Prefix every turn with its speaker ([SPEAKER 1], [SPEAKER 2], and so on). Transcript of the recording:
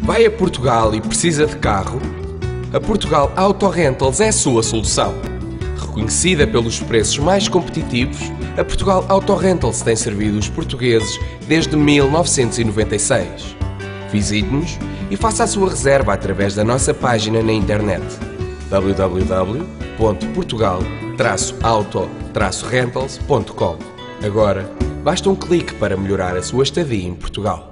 [SPEAKER 1] Vai a Portugal e precisa de carro? A Portugal Auto Rentals é a sua solução. Reconhecida pelos preços mais competitivos, a Portugal Auto Rentals tem servido os portugueses desde 1996. Visite-nos e faça a sua reserva através da nossa página na internet www.portugal-auto-rentals.com. Agora, basta um clique para melhorar a sua estadia em Portugal.